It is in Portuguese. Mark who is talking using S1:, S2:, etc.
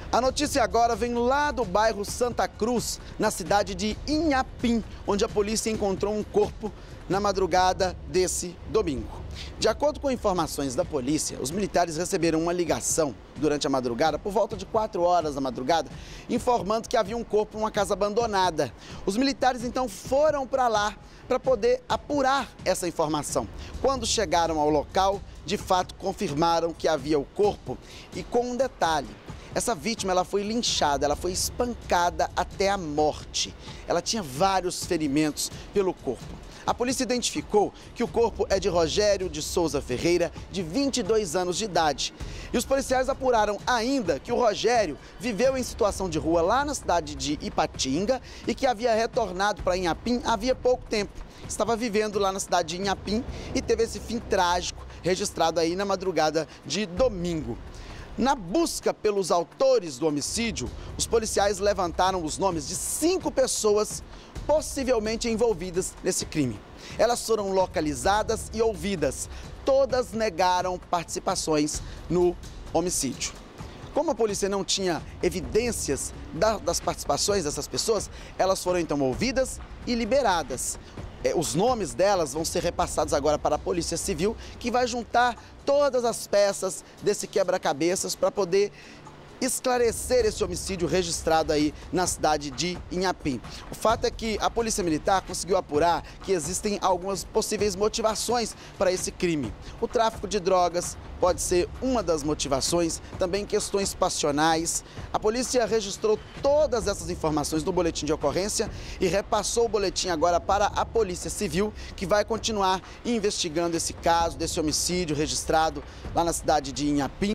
S1: A notícia agora vem lá do bairro Santa Cruz, na cidade de Inhapim, onde a polícia encontrou um corpo na madrugada desse domingo. De acordo com informações da polícia, os militares receberam uma ligação durante a madrugada, por volta de 4 horas da madrugada, informando que havia um corpo em uma casa abandonada. Os militares então foram para lá para poder apurar essa informação. Quando chegaram ao local, de fato confirmaram que havia o corpo e com um detalhe. Essa vítima ela foi linchada, ela foi espancada até a morte. Ela tinha vários ferimentos pelo corpo. A polícia identificou que o corpo é de Rogério de Souza Ferreira, de 22 anos de idade. E os policiais apuraram ainda que o Rogério viveu em situação de rua lá na cidade de Ipatinga e que havia retornado para Inhapim havia pouco tempo. Estava vivendo lá na cidade de Inhapim e teve esse fim trágico registrado aí na madrugada de domingo. Na busca pelos autores do homicídio, os policiais levantaram os nomes de 5 pessoas possivelmente envolvidas nesse crime. Elas foram localizadas e ouvidas. Todas negaram participações no homicídio. Como a polícia não tinha evidências das participações dessas pessoas, elas foram então ouvidas e liberadas. Os nomes delas vão ser repassados agora para a Polícia Civil, que vai juntar todas as peças desse quebra-cabeças para poder esclarecer esse homicídio registrado aí na cidade de Inhapim. O fato é que a Polícia Militar conseguiu apurar que existem algumas possíveis motivações para esse crime. O tráfico de drogas pode ser uma das motivações, também questões passionais. A polícia registrou todas essas informações no boletim de ocorrência e repassou o boletim agora para a Polícia Civil, que vai continuar investigando esse caso desse homicídio registrado lá na cidade de Inhapim.